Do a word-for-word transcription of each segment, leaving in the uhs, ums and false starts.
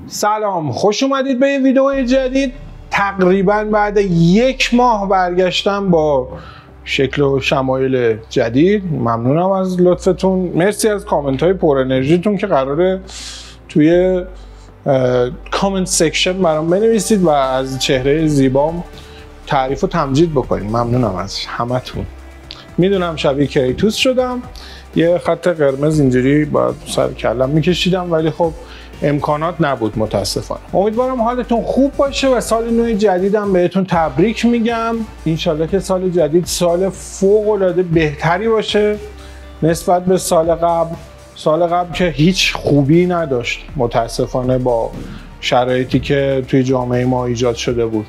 سلام، خوش اومدید به یه ویدیو جدید. تقریبا بعد یک ماه برگشتم با شکل و شمایل جدید. ممنونم از لطفتون، مرسی از کامنت های پر انرژیتون که قراره توی کامنت سکشن برام بنویسید و از چهره زیبام تعریف و تمجید بکنید. ممنونم از همتون. میدونم شبیه کریتوس شدم، یه خط قرمز اینجوری با سر کلم میکشیدم، ولی خب امکانات نبود متاسفانه. امیدوارم حالتون خوب باشه و سال نو جدیدم بهتون تبریک میگم. انشالله که سال جدید سال فوق العاده بهتری باشه نسبت به سال قبل. سال قبل که هیچ خوبی نداشت متاسفانه با شرایطی که توی جامعه ما ایجاد شده بود.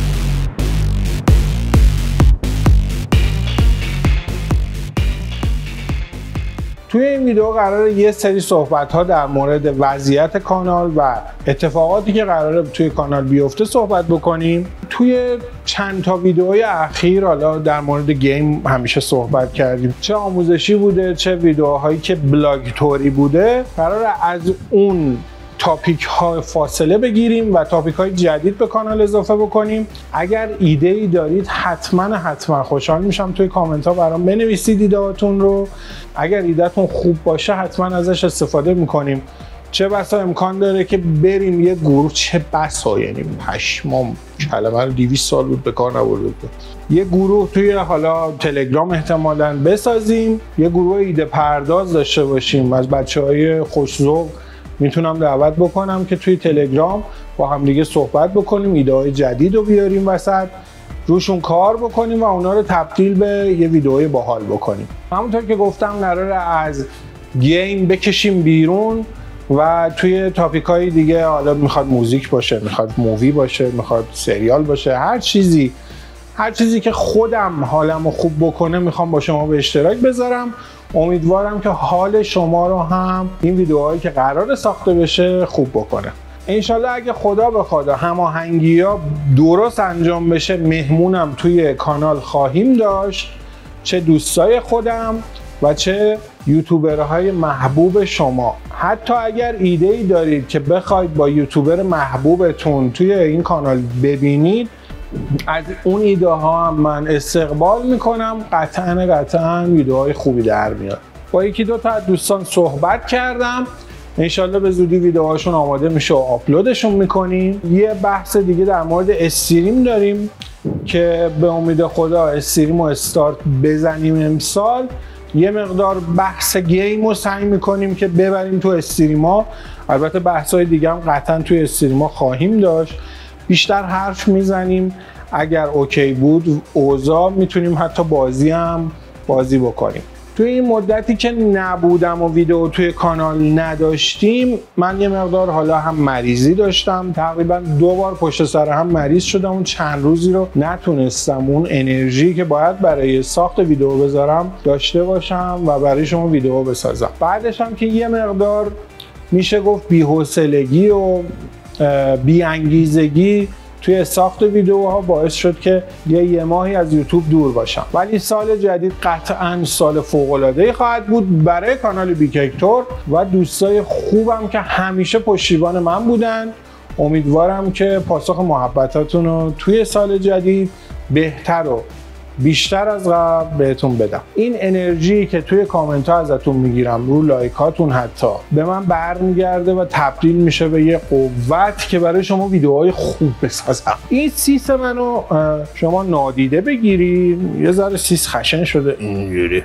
توی این ویدیو قراره یه سری صحبت ها در مورد وضعیت کانال و اتفاقاتی که قراره توی کانال بیفته صحبت بکنیم. توی چند تا ویدیوهای اخیر حالا در مورد گیم همیشه صحبت کردیم، چه آموزشی بوده چه ویدیوهایی که بلاگ توری بوده. قراره از اون تاپیک ها فاصله بگیریم و تاپیک های جدید به کانال اضافه بکنیم. اگر ایده ای دارید حتما حتما خوشحال میشم توی کامنت ها برام بنویسید ایده هاتون رو. اگر ایدهتون خوب باشه حتما ازش استفاده میکنیم. چه بسا امکان داره که بریم یه گروه، چه بسا یعنی پشمام کلمه رو دویست سال بود به کار نبرده بود، یه گروه توی حالا تلگرام احتمالاً بسازیم، یه گروه ایده پرداز داشته باشیم. از بچهای خوش‌ذوق میتونم دعوت بکنم که توی تلگرام با هم دیگه صحبت بکنیم، ایده های جدید رو بیاریم وسط، روشون کار بکنیم و اونا رو تبدیل به یه ویدیوی باحال بکنیم. همونطور که گفتم قراره از گیم بکشیم بیرون و توی تاپیک های دیگه، حالا میخواد موزیک باشه، میخواد مووی باشه، میخواد سریال باشه، هر چیزی هر چیزی که خودم حالمو خوب بکنه میخوام با شما به اشتراک بذارم. امیدوارم که حال شما رو هم این ویدیوهایی که قرار ساخته بشه خوب بکنه. انشالله اگه خدا بخواد هماهنگی ها درست انجام بشه، مهمونم توی کانال خواهیم داشت، چه دوستای خودم و چه یوتیوبرهای محبوب شما. حتی اگر ایده ای دارید که بخواید با یوتیوبر محبوبتون توی این کانال ببینید، از اون ایده ها هم من استقبال میکنم. قطعا قطعا ویدیوهای خوبی در میاد. با یکی دو تا از دوستان صحبت کردم، انشالله به زودی ویدیوهاشون آماده میشه و آپلودشون میکنیم. یه بحث دیگه در مورد استریم داریم که به امید خدا استریم و استارت بزنیم امسال. یه مقدار بحث گیم رو سعی میکنیم که ببریم تو استریما. البته بحث‌های دیگه هم قطعا توی استریما خواهیم داشت. بیشتر حرف میزنیم، اگر اوکی بود اوضاع میتونیم حتی بازی هم بازی بکنیم. توی این مدتی که نبودم و ویدیو توی کانال نداشتیم، من یه مقدار حالا هم مریضی داشتم، تقریبا دو بار پشت سر هم مریض شدم. اون چند روزی رو نتونستم اون انرژی که باید برای ساخت ویدیو بذارم داشته باشم و برای شما ویدیو بسازم. بعدش هم که یه مقدار میشه گفت بی‌حوصلگی و بی‌انگیزگی توی ساخت ویدیوها باعث شد که یه یه ماهی از یوتیوب دور باشم. ولی سال جدید قطعاً سال فوق‌العاده‌ای خواهد بود برای کانال بیککتور و دوستای خوبم که همیشه پشتیبان من بودن. امیدوارم که پاسخ محبتاتون رو توی سال جدید بهتر و بیشتر از قبل بهتون بدم. این انرژی که توی کامنت ها ازتون میگیرم، رو لایکاتون حتی، به من برمیگرده و تبدیل میشه به یه قوت که برای شما ویدیوهای خوب بسازم. این سیس منو شما نادیده بگیرید، یه ذره سیس خشن شده اینجوری،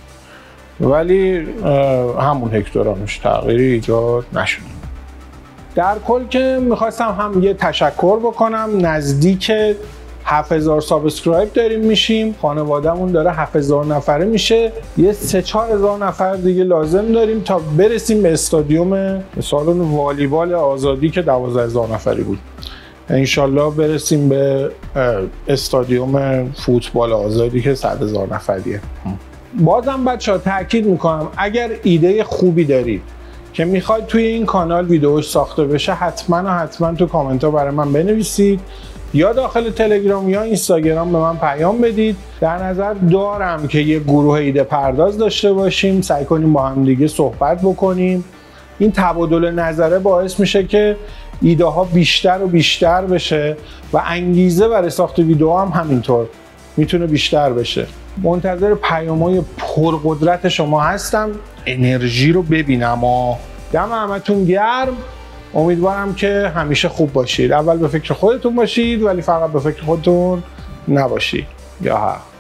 ولی همون هکتورانش تغییری ایجاد نشده. در کل که میخواستم هم یه تشکر بکنم، نزدیک هفت هزار سابسکرایب داریم میشیم، خانوادهمون داره هفت هزار نفره میشه، یه سه چهار هزار نفر دیگه لازم داریم تا برسیم به استادیوم سالن والیبال آزادی که دوازده هزار نفری بود. انشالله برسیم به استادیوم فوتبال آزادی که صد هزار نفریه. بازم بچه‌ها تاکید میکنم، اگر ایده خوبی دارید که میخواید توی این کانال ویدیوش ساخته بشه، حتما و حتما تو کامنت ها برای من بنویسید، یا داخل تلگرام یا اینستاگرام به من پیام بدید. در نظر دارم که یه گروه ایده پرداز داشته باشیم، سعی کنیم با هم دیگه صحبت بکنیم. این تبادل نظره باعث میشه که ایده ها بیشتر و بیشتر بشه و انگیزه برای ساخت ویدیو هم همینطور میتونه بیشتر بشه. منتظر پیام‌های پرقدرت شما هستم، انرژی رو ببینم و دم همتون گرم. امیدوارم که همیشه خوب باشید. اول به فکر خودتون باشید ولی فقط به فکر خودتون نباشید. یا حق.